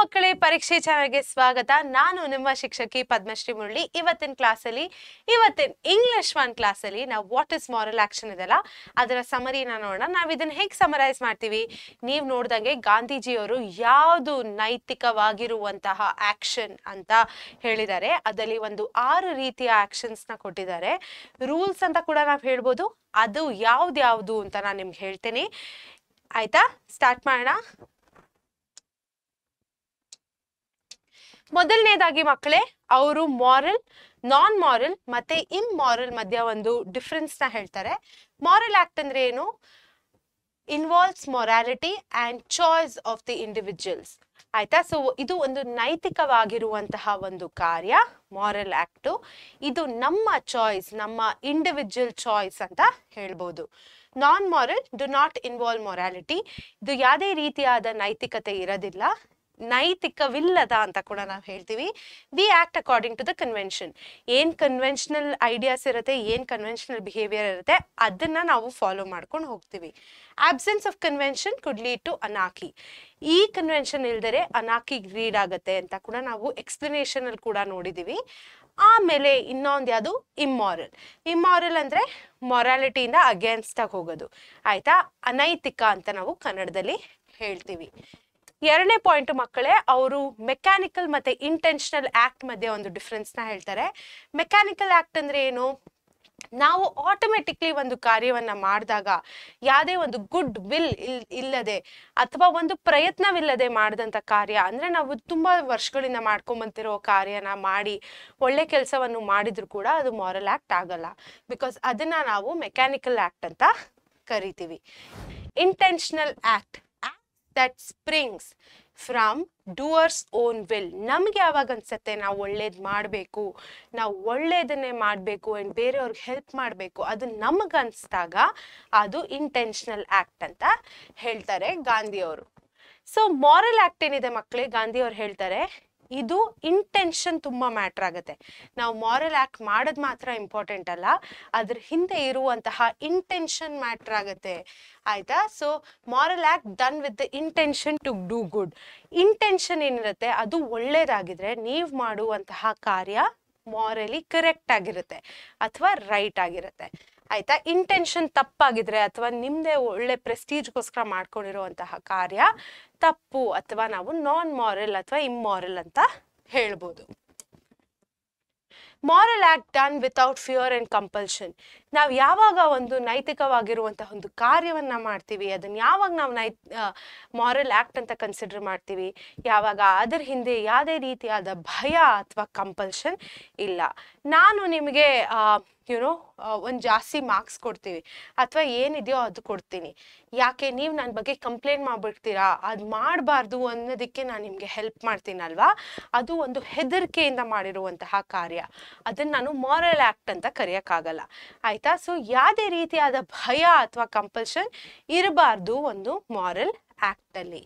ಮಕ್ಕಳೇ, ಪರೀಕ್ಷೆ ಚಾನೆಲ್ಗೆ ಸ್ವಾಗತ. ನಾನು ನಿಮ್ಮ ಶಿಕ್ಷಕಿ ಪದ್ಮಶ್ರೀ ಮುರಳಿ. ಇವತ್ತಿನ ಇಂಗ್ಲಿಷ್ 1 ಕ್ಲಾಸಲ್ಲಿ ನಾವು ವಾಟ್ ಇಸ್ ಮಾರಲ್ ಆಕ್ಷನ್ ಇದೆಲ್ಲ ಅದರ ಸಮರಿನ ನೋಡೋಣ. ನಾವು ಇದನ್ನ ಹೇಗೆ ಸಮರೈಸ್ ಮಾಡ್ತೀವಿ? ನೀವು ನೋಡ್ದಂಗೆ ಗಾಂಧೀಜಿಯವರು ಯಾವುದು ನೈತಿಕವಾಗಿರುವಂತಹ ಆಕ್ಷನ್ ಅಂತ ಹೇಳಿದ್ದಾರೆ. ಅದರಲ್ಲಿ ಒಂದು 6 ರೀತಿಯ ಆಕ್ಷನ್ಸ್ನ ಕೊಟ್ಟಿದ್ದಾರೆ. ರೂಲ್ಸ್ ಅಂತ ಕೂಡ ನಾವು ಹೇಳ್ಬೋದು. ಅದು ಯಾವ್ದು ಅಂತ ನಾನು ನಿಮ್ಗೆ ಹೇಳ್ತೇನೆ. ಆಯ್ತಾ? ಸ್ಟಾರ್ಟ್ ಮಾಡೋಣ. ಮೊದಲನೇದಾಗಿ ಮಕ್ಕಳೇ, ಅವರು ಮಾರಲ್, ನಾನ್ ಮಾರಲ್ ಮತ್ತೆ ಇಮ್ಮಾರಲ್ ಮಧ್ಯ ಒಂದು ಡಿಫ್ರೆನ್ಸ್ ನ ಹೇಳ್ತಾರೆ. ಮಾರಲ್ ಆಕ್ಟ್ ಅಂದ್ರೆ ಏನು? Involves morality and choice of the individuals. ಆಯ್ತಾ? ಸೊ ಇದು ಒಂದು ನೈತಿಕವಾಗಿರುವಂತಹ ಒಂದು ಕಾರ್ಯ ಮಾರಲ್ ಆಕ್ಟ್. ಇದು ನಮ್ಮ ಚಾಯ್ಸ್, ನಮ್ಮ ಇಂಡಿವಿಜುವಲ್ ಚಾಯ್ಸ್ ಅಂತ ಹೇಳ್ಬೋದು. Non moral do not involve morality. ಇದು ಯಾವುದೇ ರೀತಿಯಾದ ನೈತಿಕತೆ ಇರೋದಿಲ್ಲ, ನೈತಿಕವಿಲ್ಲದ ಅಂತ ಕೂಡ ನಾವು ಹೇಳ್ತೀವಿ. We act according to the convention. ಏನ್ ಕನ್ವೆನ್ಷನಲ್ ಐಡಿಯಾಸ್ ಇರುತ್ತೆ, ಏನ್ ಕನ್ವೆನ್ಷನಲ್ ಬಿಹೇವಿಯರ್ ಇರುತ್ತೆ, ಅದನ್ನ ನಾವು ಫಾಲೋ ಮಾಡ್ಕೊಂಡು ಹೋಗ್ತೀವಿ. Absence of convention could lead to ಅನಾಕಿ. ಈ ಕನ್ವೆನ್ಷನ್ ಇಲ್ದರೆ ಅನಾಕಿ ಲೀಡ್ ಆಗುತ್ತೆ ಅಂತ ಕೂಡ ನಾವು ಎಕ್ಸ್ಪ್ಲನೇಷನ್ ಅಲ್ಲಿ ಕೂಡ ನೋಡಿದೀವಿ. ಆಮೇಲೆ ಇನ್ನೊಂದು ಯಾವುದು? ಇಮ್ಮಾರಲ್. ಇಮ್ಮಾರಲ್ ಅಂದ್ರೆ ಮೊರಾಲಿಟಿಯಿಂದ ಅಗೇನ್ಸ್ಟ್ ಆಗಿ ಹೋಗೋದು. ಆಯ್ತಾ? ಅನೈತಿಕ ಅಂತ ನಾವು ಕನ್ನಡದಲ್ಲಿ ಹೇಳ್ತೀವಿ. ಎರಡನೇ ಪಾಯಿಂಟ್ ಮಕ್ಕಳೇ, ಅವರು ಮೆಕ್ಯಾನಿಕಲ್ ಮತ್ತೆ ಇಂಟೆನ್ಷನಲ್ ಆಕ್ಟ್ ಮಧ್ಯೆ ಒಂದು ಡಿಫ್ರೆನ್ಸ್ ನ ಹೇಳ್ತಾರೆ. ಮೆಕ್ಯಾನಿಕಲ್ ಆಕ್ಟ್ ಅಂದ್ರೆ ಏನು? ನಾವು ಆಟೋಮೆಟಿಕ್ಲಿ ಒಂದು ಕಾರ್ಯವನ್ನ ಮಾಡಿದಾಗ ಯಾವುದೇ ಒಂದು ಗುಡ್ ವಿಲ್ ಇಲ್ಲದೆ ಅಥವಾ ಒಂದು ಪ್ರಯತ್ನವಿಲ್ಲದೆ ಮಾಡಿದಂಥ ಕಾರ್ಯ, ಅಂದ್ರೆ ನಾವು ತುಂಬಾ ವರ್ಷಗಳಿಂದ ಮಾಡ್ಕೊಂಬಂತಿರೋ ಕಾರ್ಯನ ಮಾಡಿ ಒಳ್ಳೆ ಕೆಲಸವನ್ನು ಮಾಡಿದ್ರು ಕೂಡ ಅದು ಮಾರಲ್ ಆಕ್ಟ್ ಆಗಲ್ಲ. ಬಿಕಾಸ್ ಅದನ್ನ ನಾವು ಮೆಕ್ಯಾನಿಕಲ್ ಆಕ್ಟ್ ಅಂತ ಕರಿತೀವಿ. Intentional act that springs from doers own will. ನಮ್ಗೆ ಯಾವಾಗ ಅನ್ಸುತ್ತೆ ನಾವು ಒಳ್ಳೇದು ಮಾಡಬೇಕು, ನಾವು ಒಳ್ಳೇದನ್ನೇ ಮಾಡಬೇಕು ಅಂಡ್ ಬೇರೆಯವ್ರಿಗೆ ಹೆಲ್ಪ್ ಮಾಡಬೇಕು, ಅದು ನಮಗೆ ಅನ್ಸ್ದಾಗ ಅದು ಇಂಟೆನ್ಷನಲ್ ಆಕ್ಟ್ ಅಂತ ಹೇಳ್ತಾರೆ ಗಾಂಧಿಯವರು. ಸೊ ಮಾರಲ್ ಆಕ್ಟ್ ಏನಿದೆ ಮಕ್ಕಳೇ, ಗಾಂಧಿಯವ್ರು ಹೇಳ್ತಾರೆ ಇದು ಇಂಟೆನ್ಷನ್ ತುಂಬಾ ಮ್ಯಾಟರ್ ಆಗುತ್ತೆ. ನಾವು ಮಾರಲ್ ಆಕ್ಟ್ ಮಾಡೋದು ಮಾತ್ರ ಇಂಪಾರ್ಟೆಂಟ್ ಅಲ್ಲ, ಅದ್ರ ಹಿಂದೆ ಇರುವಂತಹ ಇಂಟೆನ್ಷನ್ ಮ್ಯಾಟರ್ ಆಗುತ್ತೆ. ಆಯ್ತಾ? So moral act done with the intention to do good. Intention ಏನಿರುತ್ತೆ ಅದು ಒಳ್ಳೇದಾಗಿದ್ರೆ ನೀವು ಮಾಡುವಂತಹ ಕಾರ್ಯ ಮಾರಲಿ ಕರೆಕ್ಟ್ ಆಗಿರುತ್ತೆ ಅಥವಾ ರೈಟ್ ಆಗಿರುತ್ತೆ. ಆಯ್ತಾ? ಇಂಟೆನ್ಷನ್ ತಪ್ಪಾಗಿದ್ರೆ ಅಥವಾ ನಿಮ್ದೇ ಒಳ್ಳೆ ಪ್ರೆಸ್ಟೀಜ್ಗೋಸ್ಕರ ಮಾಡ್ಕೊಂಡಿರುವಂತಹ ಕಾರ್ಯ ತಪ್ಪು ಅಥವಾ ನಾವು ನಾನ್ ಮಾರಲ್ ಅಥವಾ ಇಮ್ಮಾರಲ್ ಅಂತ ಹೇಳ್ಬೋದು. Moral act done without fear and compulsion. ನಾವು ಯಾವಾಗ ಒಂದು ನೈತಿಕವಾಗಿರುವಂತಹ ಒಂದು ಕಾರ್ಯವನ್ನ ಮಾಡ್ತೀವಿ, ಅದನ್ನ ಯಾವಾಗ ನಾವು ಮಾರಲ್ ಆಕ್ಟ್ ಅಂತ ಕನ್ಸಿಡರ್ ಮಾಡ್ತೀವಿ, ಯಾವಾಗ ಅದರ ಹಿಂದೆ ಯಾವುದೇ ರೀತಿಯಾದ ಭಯ ಅಥವಾ ಕಂಪಲ್ಷನ್ ಇಲ್ಲ. ನಾನು ನಿಮಗೆ ಒಂದು ಜಾಸ್ತಿ ಮಾರ್ಕ್ಸ್ ಕೊಡ್ತೀವಿ ಅಥವಾ ಏನಿದೆಯೋ ಅದು ಕೊಡ್ತೀನಿ, ಯಾಕೆ ನೀವು ನನ್ನ ಬಗ್ಗೆ ಕಂಪ್ಲೇಂಟ್ ಮಾಡ್ಬಿಡ್ತೀರಾ, ಅದು ಮಾಡಬಾರ್ದು ಅನ್ನೋದಕ್ಕೆ ನಾನು ನಿಮಗೆ ಹೆಲ್ಪ್ ಮಾಡ್ತೀನಲ್ವಾ, ಅದು ಒಂದು ಹೆದರಿಕೆಯಿಂದ ಮಾಡಿರುವಂತಹ ಕಾರ್ಯ. ಅದನ್ನ ನಾನು ಮಾರಲ್ ಆಕ್ಟ್ ಅಂತ ಕರೆಯೋಕ್ಕಾಗಲ್ಲ. ಆಯ್ತಾ? ಸೊ ಯಾವುದೇ ರೀತಿಯಾದ ಭಯ ಅಥವಾ ಕಂಪಲ್ಷನ್ ಇರಬಾರ್ದು ಒಂದು ಮಾರಲ್ ಆಕ್ಟ್ ಅಲ್ಲಿ.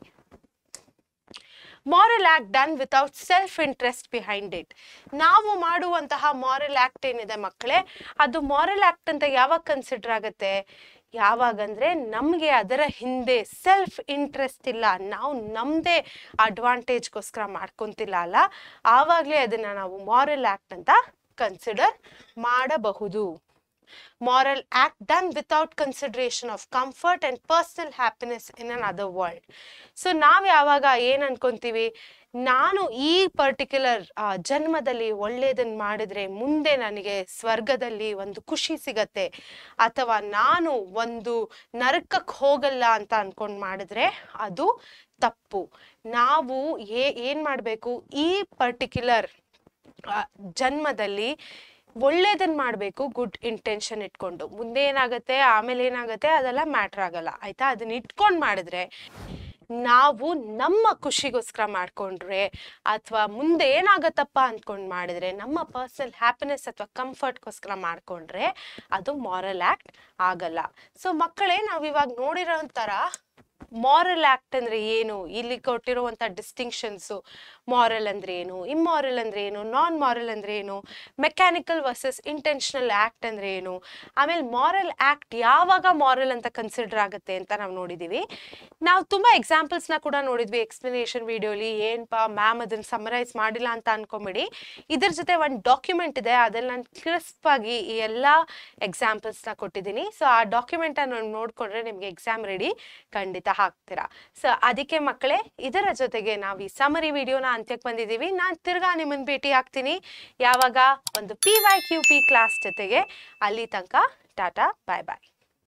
Moral act done without self interest behind it. ನಾವು ಮಾಡುವಂತಹ ಮಾರಲ್ ಆಕ್ಟ್ ಏನಿದೆ ಮಕ್ಕಳೇ, ಅದು ಮಾರಲ್ ಆಕ್ಟ್ ಅಂತ ಯಾವಾಗ ಕನ್ಸಿಡರ್ ಆಗುತ್ತೆ? ಯಾವಾಗಂದ್ರೆ ನಮಗೆ ಅದರ ಹಿಂದೆ ಸೆಲ್ಫ್ ಇಂಟ್ರೆಸ್ಟ್ ಇಲ್ಲ, ನಾವು ನಮ್ಮದೇ ಅಡ್ವಾಂಟೇಜ್ಗೋಸ್ಕರ ಮಾಡ್ಕೊಂತಿಲ್ಲ ಅಲ್ಲ, ಆವಾಗಲೇ ಅದನ್ನ ನಾವು ಮಾರಲ್ ಆಕ್ಟ್ ಅಂತ ಕನ್ಸಿಡರ್ ಮಾಡಬಹುದು. Moral act done without consideration of comfort and personal happiness in another world. So ನಾವು ಯಾವಾಗ ಏನ್ ಅನ್ಕೊಂತೀವಿ, ನಾನು ಈ ಪರ್ಟಿಕ್ಯುಲರ್ ಜನ್ಮದಲ್ಲಿ ಒಳ್ಳೇದನ್ನ ಮಾಡಿದ್ರೆ ಮುಂದೆ ನನಗೆ ಸ್ವರ್ಗದಲ್ಲಿ ಒಂದು ಖುಷಿ ಸಿಗತ್ತೆ, ಅಥವಾ ನಾನು ಒಂದು ನರಕಕ್ಕೆ ಹೋಗಲ್ಲ ಅಂತ ಅನ್ಕೊಂಡ್ ಮಾಡಿದ್ರೆ ಅದು ತಪ್ಪು. ನಾವು ಏನ್ ಮಾಡ್ಬೇಕು, ಈ ಪರ್ಟಿಕ್ಯುಲರ್ ಜನ್ಮದಲ್ಲಿ ಒಳ್ಳೇದನ್ನ ಮಾಡಬೇಕು, ಗುಡ್ ಇಂಟೆನ್ಷನ್ ಇಟ್ಕೊಂಡು. ಮುಂದೆ ಏನಾಗುತ್ತೆ ಆಮೇಲೆ ಏನಾಗುತ್ತೆ ಅದೆಲ್ಲ ಮ್ಯಾಟ್ರ್ ಆಗಲ್ಲ. ಆಯ್ತಾ? ಅದನ್ನ ಇಟ್ಕೊಂಡು ಮಾಡಿದ್ರೆ, ನಾವು ನಮ್ಮ ಖುಷಿಗೋಸ್ಕರ ಮಾಡ್ಕೊಂಡ್ರೆ ಅಥವಾ ಮುಂದೆ ಏನಾಗತ್ತಪ್ಪ ಅಂದ್ಕೊಂಡು ಮಾಡಿದ್ರೆ, ನಮ್ಮ ಪರ್ಸನಲ್ ಹ್ಯಾಪಿನೆಸ್ ಅಥವಾ ಕಂಫರ್ಟ್ಗೋಸ್ಕರ ಮಾಡ್ಕೊಂಡ್ರೆ ಅದು ಮಾರಲ್ ಆಕ್ಟ್ ಆಗಲ್ಲ. ಸೊ ಮಕ್ಕಳೇ, ನಾವು ಇವಾಗ ನೋಡಿರೋ ಥರ ಮಾರಲ್ ಆಕ್ಟ್ ಅಂದ್ರೆ ಏನು, ಇಲ್ಲಿ ಕೊಟ್ಟಿರುವಂತ ಡಿಸ್ಟಿಂಕ್ಷನ್ಸ್, ಮಾರಲ್ ಅಂದ್ರೆ ಏನು, ಇಮ್ಮಾರಲ್ ಅಂದ್ರೆ ಏನು, ನಾನ್ ಮಾರಲ್ ಅಂದ್ರೆ ಏನು, ಮೆಕ್ಯಾನಿಕಲ್ ವರ್ಸಸ್ ಇಂಟೆನ್ಷನಲ್ ಆಕ್ಟ್ ಅಂದ್ರೆ ಏನು, ಆಮೇಲೆ ಮಾರಲ್ ಆಕ್ಟ್ ಯಾವಾಗ ಮಾರಲ್ ಅಂತ ಕನ್ಸಿಡರ್ ಆಗುತ್ತೆ ಅಂತ ನಾವು ನೋಡಿದೀವಿ. ನಾವು ತುಂಬಾ ಎಕ್ಸಾಂಪಲ್ಸ್ ನ ಕೂಡ ನೋಡಿದ್ವಿ ಎಕ್ಸ್ಪ್ಲನೇಷನ್ ವಿಡಿಯೋಲಿ. ಏನ್ಪಾ ಮ್ಯಾಮ್ ಅದನ್ನ ಸಮರೈಸ್ ಮಾಡಿಲ್ಲ ಅಂತ ಅನ್ಕೊಂಬಿಡಿ, ಇದ್ರ ಜೊತೆ ಒಂದು ಡಾಕ್ಯುಮೆಂಟ್ ಇದೆ, ಅದ್ರಲ್ಲಿ ನಾನು ಕ್ರಿಸ್ಪ್ ಆಗಿ ಈ ಎಲ್ಲಾ ಎಕ್ಸಾಂಪಲ್ಸ್ ನ ಕೊಟ್ಟಿದ್ದೀನಿ. ಸೊ ಆ ಡಾಕ್ಯುಮೆಂಟ್ ಅನ್ನು ನೋಡ್ಕೊಂಡ್ರೆ ನಿಮ್ಗೆ ಎಕ್ಸಾಮ್ ರೆಡಿ ಖಂಡಿತ ಹಾಕ್ತೀರಾ. ಸೊ ಅದಕ್ಕೆ ಮಕ್ಕಳೇ, ಇದರ ಜೊತೆಗೆ ನಾವು ಈ ಸಮರಿ ವಿಡಿಯೋನ ಅಂತ್ಯಕ್ಕೆ ಬಂದಿದ್ದೀವಿ. ನಾನು ತಿರ್ಗಾ ನಿಮ್ಮನ್ನ ಭೇಟಿ ಆಗ್ತೀನಿ ಯಾವಾಗ, ಒಂದು PYQP ಕ್ಲಾಸ್ ಜೊತೆಗೆ. ಅಲ್ಲಿ ತನಕ ಟಾಟಾ, ಬಾಯ್ ಬಾಯ್.